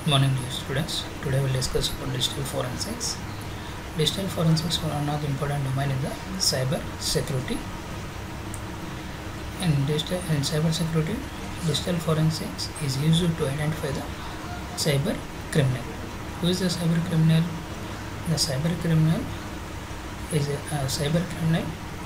Morning, dear students. Today we'll discuss about digital forensics. Digital forensics is one of the important domain in the cyber security. In cyber security, digital forensics is used to identify the cyber criminal. Who is the cyber criminal? The cyber criminal is a cyber criminal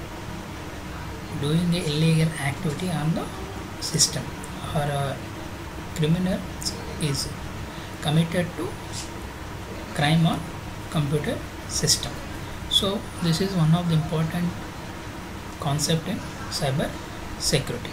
doing the illegal activity on the system, or a criminal is committed to crime on computer system. So this is one of the important concept in cyber security.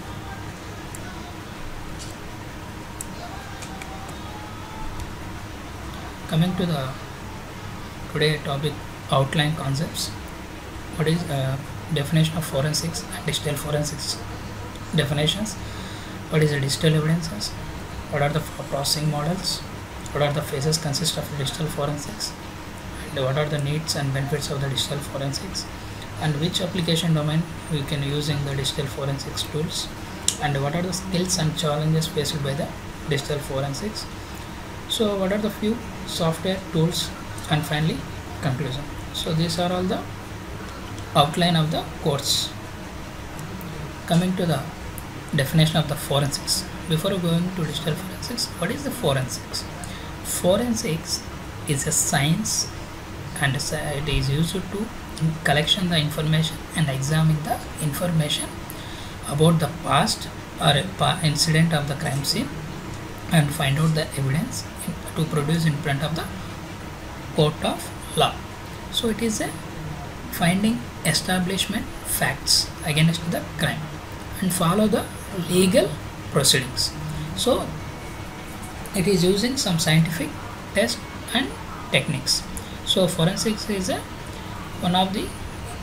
Coming to the today topic, outline concepts. What is definition of forensics and digital forensics definitions? What is the digital evidences? What are the processing models? What are the phases consist of digital forensics? And what are the needs and benefits of the digital forensics? And which application domain we can use in the digital forensics tools? And what are the skills and challenges faced by the digital forensics? So what are the few software tools, and finally conclusion. So these are all the outline of the course. Coming to the definition of the forensics. Before going to digital forensics, what is the forensics? Forensics is a science, and it is used to collection the information and examine the information about the past or incident of the crime scene and find out the evidence to produce in front of the court of law. So it is a finding establishment facts against the crime and follow the legal proceedings. So it is using some scientific tests and techniques. So forensics is one of the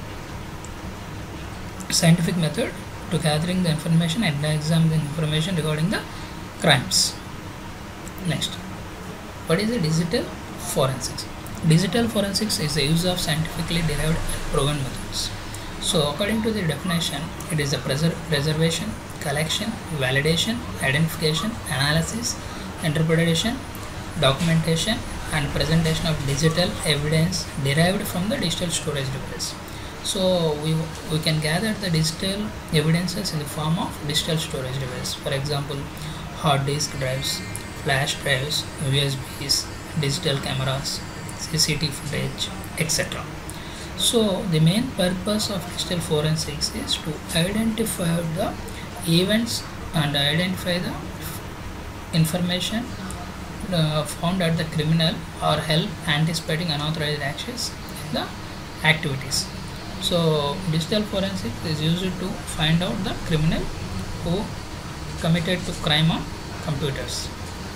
scientific method to gathering the information and examining the information regarding the crimes. Next, what is the digital forensics? Digital forensics is the use of scientifically derived and proven methods. So according to the definition, it is the preservation, collection, validation, identification, analysis, interpretation, documentation and presentation of digital evidence derived from the digital storage device. So we can gather the digital evidences in the form of digital storage device. For example, hard disk drives, flash drives, USBs, digital cameras, CCTV footage, etc. So the main purpose of digital forensics is to identify the events and identify the information found at the criminal or help anticipating unauthorized actions in the activities. So digital forensics is used to find out the criminal who committed to crime on computers.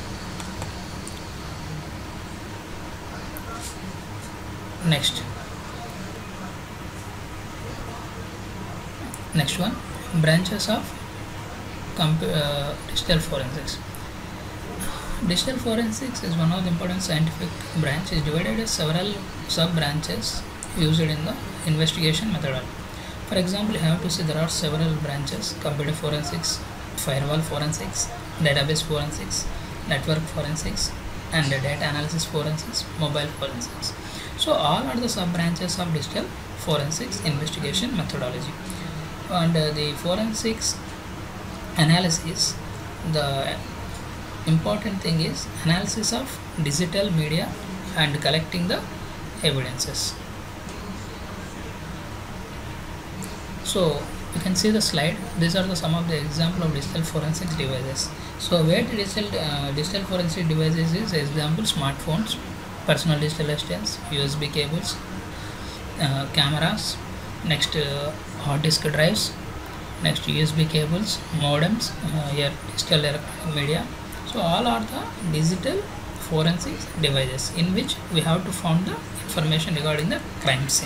Next one, branches of digital forensics. Digital forensics is one of the important scientific branch. Is divided into several sub branches used in the investigation methodology. For example, you have to see there are several branches: computer forensics, firewall forensics, database forensics, network forensics, and data analysis forensics, mobile forensics. So all are the sub branches of digital forensics investigation methodology. And the forensics analysis, the important thing is analysis of digital media and collecting the evidences. So you can see the slide. These are some of the example of digital forensics devices. So where the digital forensic devices is example: smartphones, personal digital assistants, USB cables, cameras, next hard disk drives, next USB cables, modems, here digital electronic media. So all are the digital forensics devices in which we have to find the information regarding the crime scene.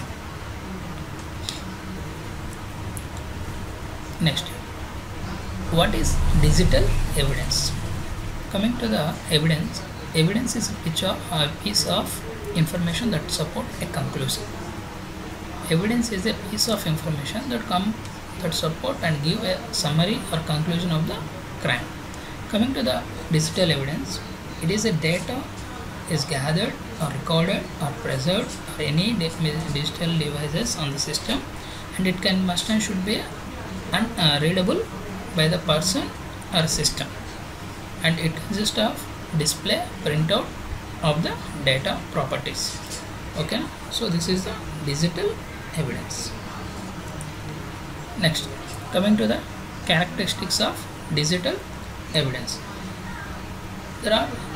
Next, what is digital evidence? Coming to the evidence, evidence is a piece of information that support a conclusion. Evidence is a piece of information that support and give a summary or conclusion of the crime. Coming to the digital evidence, It is a data is gathered or recorded or preserved or any digital devices on the system, and it can must and should be readable by the person or system, and it consists of display printout of the data properties. Okay, so this is the digital evidence. Next, coming to the characteristics of digital evidence. There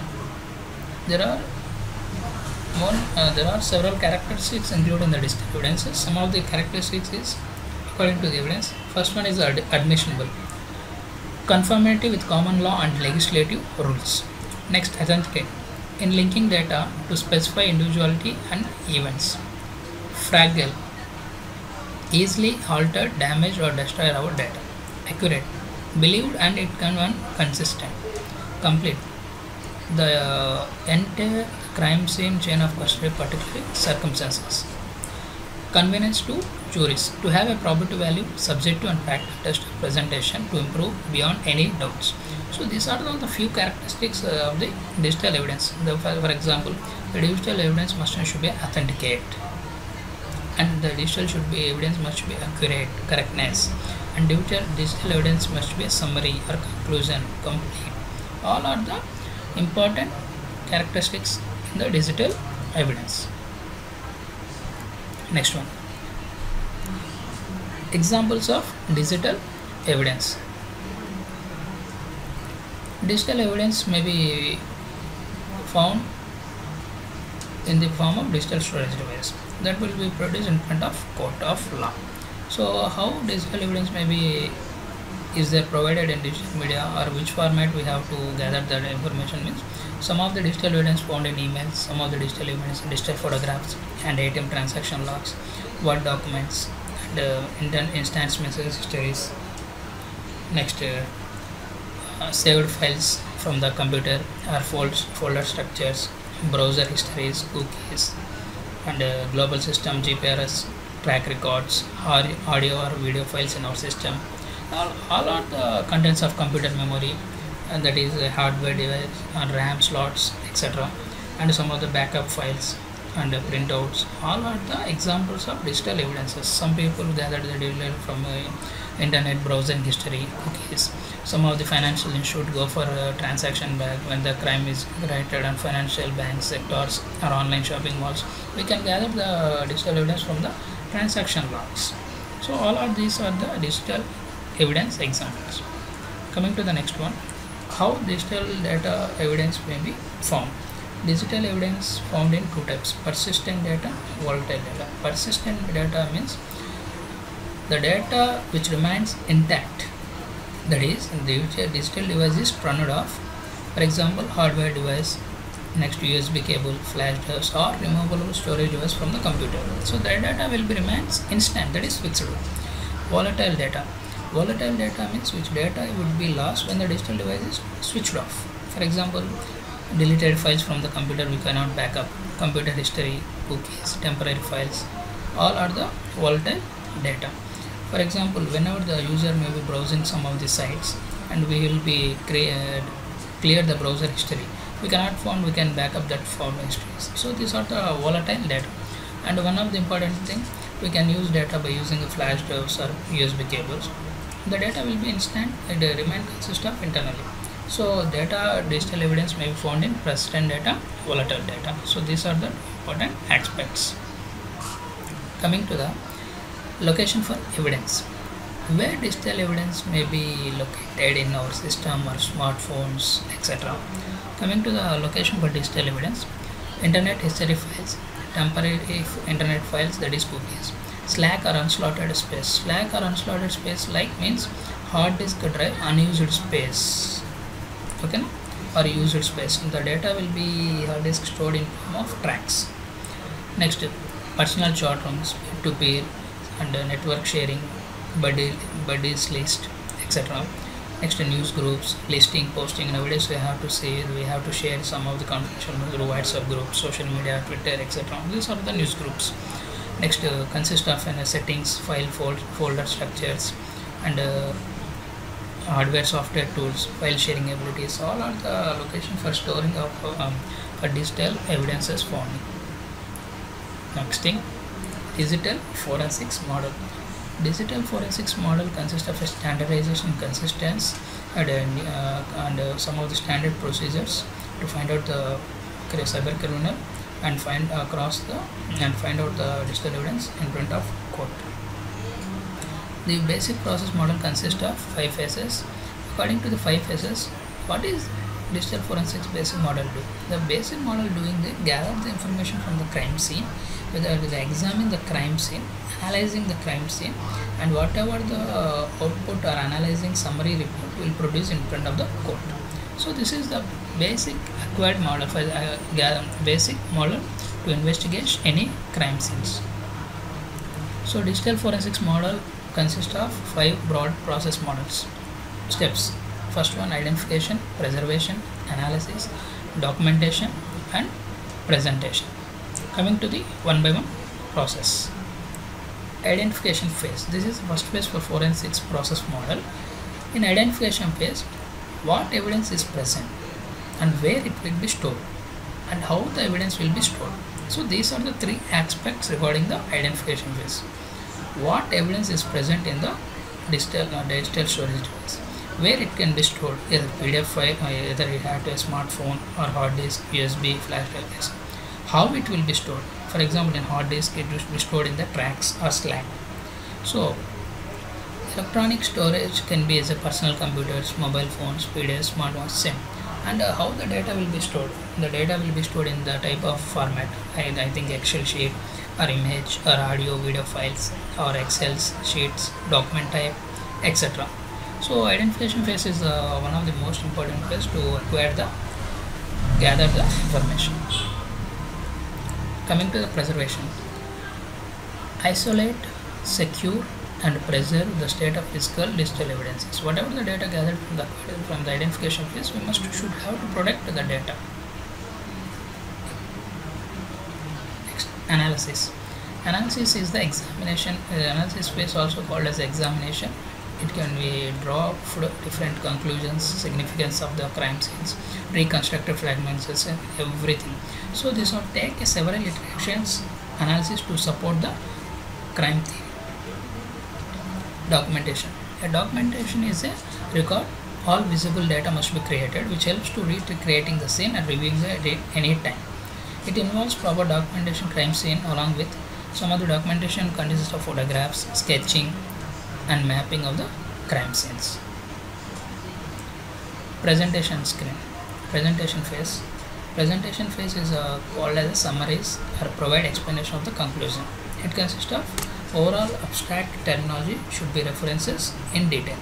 are several characteristics included in the digital evidences. Some of the characteristics is according to the evidence. First one is admissible, conformity with common law and legislative rules. Next, authenticate, in linking data to specify individuality and events. Fragile, easily altered, damaged or destroy our data. Accurate, believed and it can be consistent. Complete, the entire crime scene chain of custody, particular circumstances. Convenience to juries, to have a probability value subject to and practical test presentation to improve beyond any doubts. So these are all the few characteristics of the digital evidence. For example, the digital evidence must and should be authenticate, and the digital should be evidence must be accurate, correctness, and digital evidence must be a summary or conclusion, complete. All are the important characteristics in the digital evidence. Next one, examples of digital evidence. Digital evidence may be found in the form of digital storage device that will be produced in front of court of law. So how digital evidence may be is there provided in digital media, or which format we have to gather that information means. Some of the digital evidence found in emails, some of the digital evidence in digital photographs and ATM transaction logs, Word documents, and instance message histories. Next, saved files from the computer or folder structures, browser histories, cookies, and global system GPRS track records, or audio or video files in our system. All are the contents of computer memory, and that is a hardware device and RAM slots, etc. And some of the backup files and printouts. All are the examples of digital evidences. Some people gathered the data from internet browsing history, cookies. Some of the financial institute go for transaction back when the crime is committed on financial banks, sectors, or online shopping malls. We can gather the digital evidence from the transaction logs. So all of these are the digital evidence examples. Coming to the next one, how digital data evidence may be found. Digital evidence found in two types: persistent data, volatile data. Persistent data means the data which remains intact, that is the digital device is turned off, for example hardware device, next USB cable, flash drives, or removable storage device from the computer. So that data will be remains instant, that is fixed. Volatile data means which data would be lost when the digital device is switched off. For example, deleted files from the computer we cannot back up, computer history, cookies, temporary files, all are the volatile data. For example, whenever the user may be browsing some of the sites and we will be clear the browser history, we cannot find, we can back up that form histories. So these are the volatile data. And one of the important thing, we can use data by using the flash drives or USB cables. The data will be instant and remain consist of internally. So data digital evidence may be found in persistent data, volatile data. So these are the important aspects. Coming to the location for evidence, where digital evidence may be located in our system or smartphones, etc. Coming to the location for digital evidence, internet history files, temporary internet files, that is cookies. Slack or unslotted space. Slack or unslotted space like means hard disk drive unused space, okay, or used space. The data will be hard disk stored in form of tracks. Next, personal chat rooms, peer-to-peer and network sharing, buddies list, etc. Next, news groups, listing, posting. Nowadays we have to share some of the confidential through WhatsApp groups, social media, Twitter, etc. These are the news groups. Next, consist of settings, file folder structures, and hardware, software tools, file sharing abilities, all are the location for storing of for digital evidences found. Next thing, digital forensics model. Digital forensics model consists of a standardization, consistency, and some of the standard procedures to find out the cyber criminal and find out the digital evidence in front of court. The basic process model consists of 5 phases. According to the 5 phases, what is digital forensics basic model do? The basic model doing the gather the information from the crime scene, whether they examine the crime scene, analyzing the crime scene, and whatever the output or analyzing summary report will produce in front of the court. So this is the basic acquired model for basic model to investigate any crime scenes. So digital forensics model consists of 5 broad process models steps. First one, identification, preservation, analysis, documentation, and presentation. Coming to the one by one process. Identification phase. This is the first phase for forensics process model. In identification phase, what evidence is present and where it will be stored and how the evidence will be stored. So these are the 3 aspects regarding the identification phase. What evidence is present in the digital storage device, where it can be stored, either PDF file, or either it have a smartphone or hard disk, USB, flash drive, how it will be stored. For example, in hard disk it will be stored in the tracks or SLAC. So electronic storage can be as a personal computers, mobile phones, PDFs, smartphones, same. And how the data will be stored? The data will be stored in the type of format. I think Excel sheet or image or audio video files or Excel sheets, document type, etc. So identification phase is one of the most important phase to gather the information. Coming to the preservation. Isolate, secure, and preserve the state of physical digital evidences. Whatever the data gathered from the identification phase, we should have to protect the data. Next, analysis. Analysis is the examination. Analysis phase also called as examination. It can be draw different conclusions, significance of the crime scenes, reconstructed fragments, and everything. So this will take several iterations analysis to support the crime theory. Documentation. A documentation is a record. All visible data must be created, which helps to recreating the scene and reviewing the any time. It involves proper documentation crime scene along with some of the documentation consists of photographs, sketching, and mapping of the crime scenes. Presentation screen. Presentation phase. Presentation phase is called as a summaries or provide explanation of the conclusion. It consists of overall abstract terminology should be references in detail.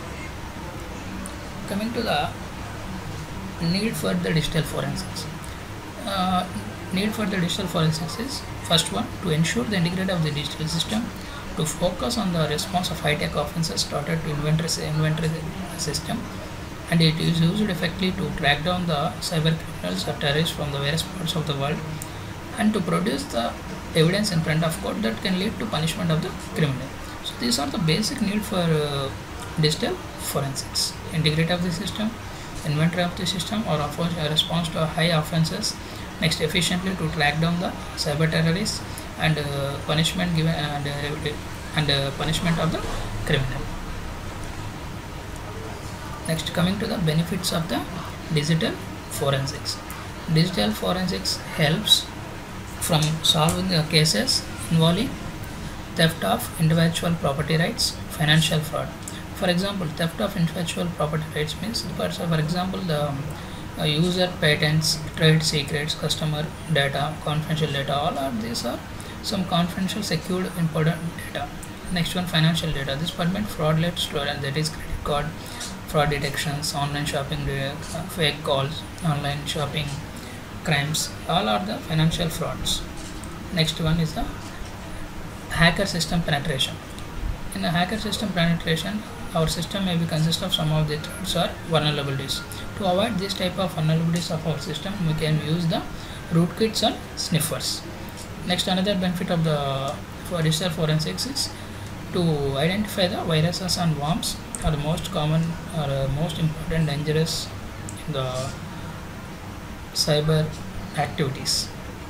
Coming to the need for the digital forensics. Need for the digital forensics is first one, to ensure the integrity of the digital system, to focus on the response of high-tech offenses started to inventory system, and it is used effectively to track down the cyber criminals or terrorists from the various parts of the world, and to produce the evidence in front of court that can lead to punishment of the criminal. So these are the basic need for digital forensics: integrity of the system, inventory of the system or response to high offenses, next efficiently to track down the cyber terrorists, and punishment given and punishment of the criminal. Next, coming to the benefits of the digital forensics. Digital forensics helps from solving the cases involving theft of intellectual property rights, financial fraud. For example, theft of intellectual property rights means, for example, the user patents, trade secrets, customer data, confidential data, all of these are some confidential secured important data. Next one, financial data. This permit fraudulent fraud, that is credit card fraud detections, online shopping, fake calls, online shopping crimes, all are the financial frauds. Next one is the hacker system penetration. In the hacker system penetration, our system may be consist of some of the threats or vulnerabilities. To avoid this type of vulnerabilities of our system, we can use the rootkits and sniffers. Next, another benefit of the digital forensics is to identify the viruses and worms are the most common or most important dangerous in the cyber activities.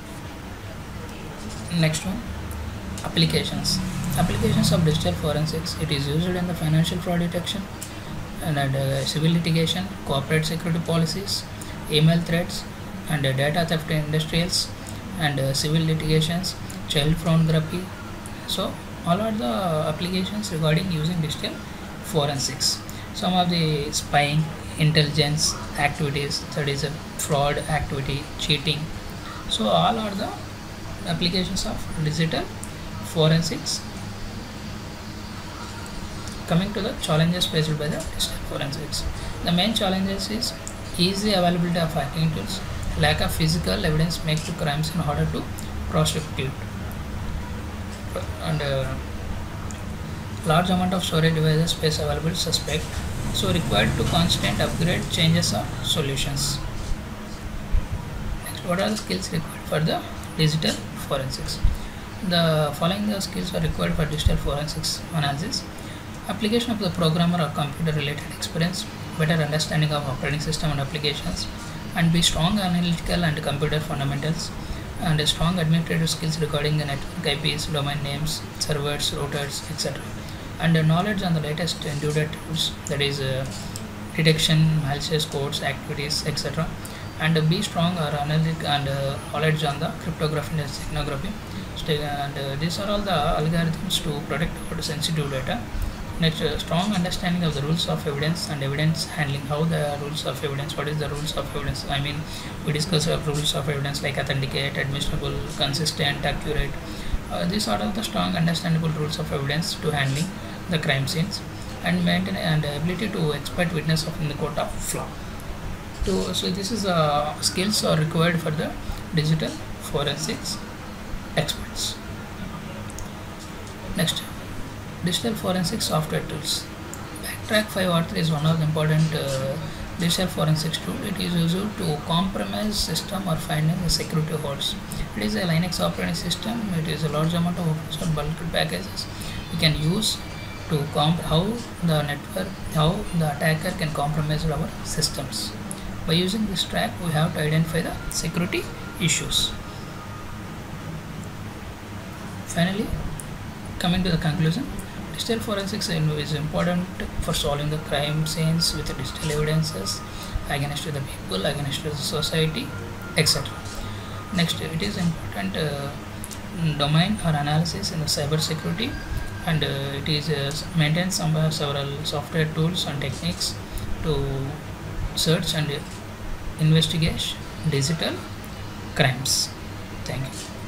Next one, applications of digital forensics. It is used in the financial fraud detection and civil litigation, corporate security policies, email threats, and data theft in industrials, and civil litigations, child pornography. So all are the applications regarding using digital forensics. Some of the spying, intelligence activities, that is a fraud activity, cheating. So all are the applications of digital forensics. Coming to the challenges faced by the digital forensics, the main challenges is easy availability of hacking tools, lack of physical evidence make to crimes in order to prosecute, and large amount of storage devices space available suspect, so required to constant upgrade changes or solutions. Next, what are the skills required for the digital forensics? The following the skills are required for digital forensics analysis: application of the programmer or computer related experience, better understanding of operating system and applications, and be strong analytical and computer fundamentals, and a strong administrative skills regarding the network IPs, domain names, servers, routers, etc., and knowledge on the latest endurance tools, that is detection, malicious codes, activities, etc., and be strong or analytic and knowledge on the cryptography and signography. And these are all the algorithms to protect our sensitive data. Next, strong understanding of the rules of evidence and evidence handling. How the rules of evidence, what is the rules of evidence? I mean, we discuss rules of evidence like authenticate, admissible, consistent, accurate. These are all the strong understandable rules of evidence to handling the crime scenes, and maintain and ability to expert witness of in the court of law. So this is skills are required for the digital forensics experts. Next, digital forensic software tools. Backtrack 5R3 is one of the important digital forensics tool. It is used to compromise system or finding the security holes. It is a Linux operating system. It is a large amount of open source bulk packages we can use to how the attacker can compromise our systems. By using this track, we have to identify the security issues. Finally, coming to the conclusion, digital forensics is important for solving the crime scenes with digital evidences against the people, against the society, etc. Next, it is important domain or analysis in the cyber security, and it is maintains several software tools and techniques to search and investigate digital crimes. Thank you.